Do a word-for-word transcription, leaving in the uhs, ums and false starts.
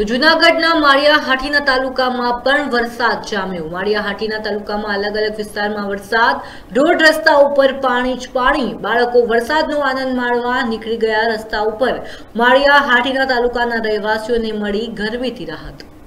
તો જૂનાગઢના માળિયા હાટીના તાલુકામાં પણ વરસાદ જામ્યો। માળિયા હાટીના તાલુકામાં અલગ અલગ વિસ્તારમાં વરસાદ, રોડ રસ્તા ઉપર પાણી જ પાણી। બાળકો વરસાદનો આનંદ માણવા નીકળી ગયા। રસ્તા ઉપર માળિયા હાટીના તાલુકાના રહેવાસીઓને મળી ગરમીથી રાહત।